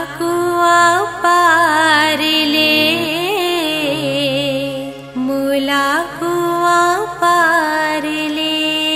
कुआ पार ले, मुला कुआ पार ले।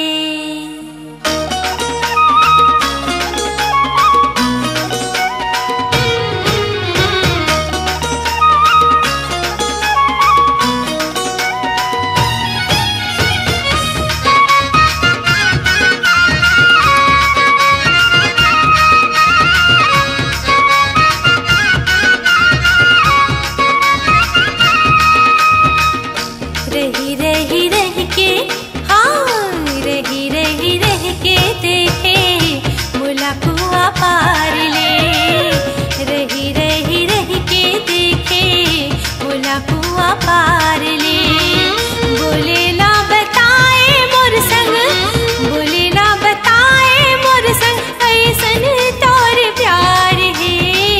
रही रही रह के, हाँ रही रही रह के देखे मुला कुआ पार ले। रही रही रह के देखे मुला कुआ पार ले। बोले ना बताए मोर संग, बोले ना बताए मोर संग ऐसन तोर प्यार है।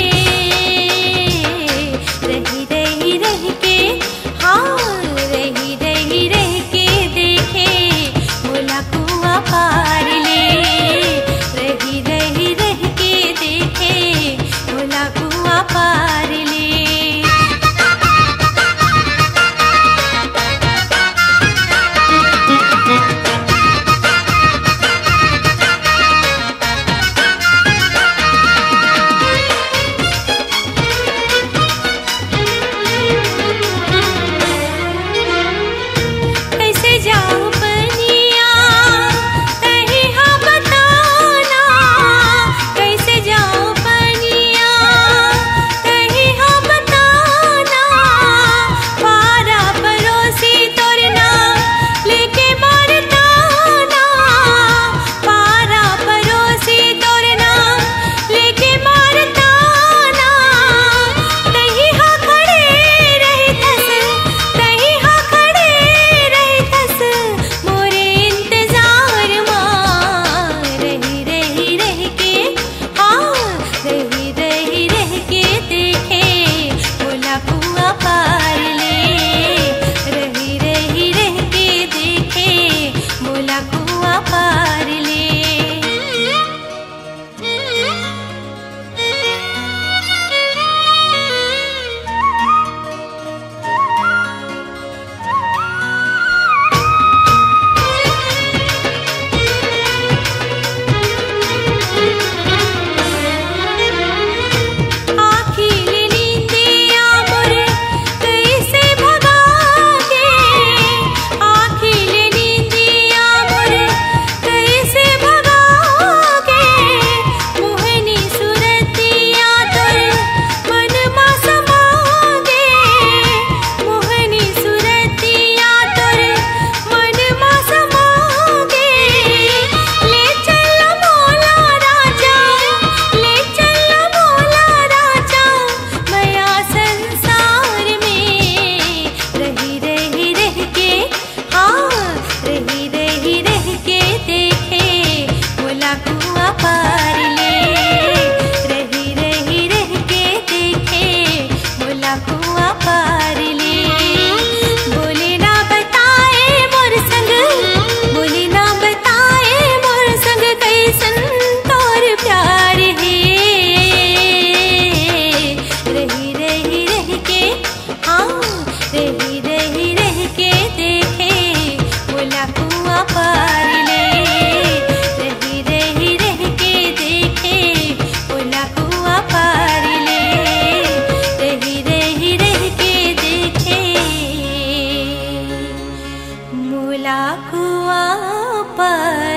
रही रही रह के, हाँ रही रही रह के देखे मुला कुआ पार ले। रही रही रह के देखे मुला कुआ पार ले। मुला कुआ पार।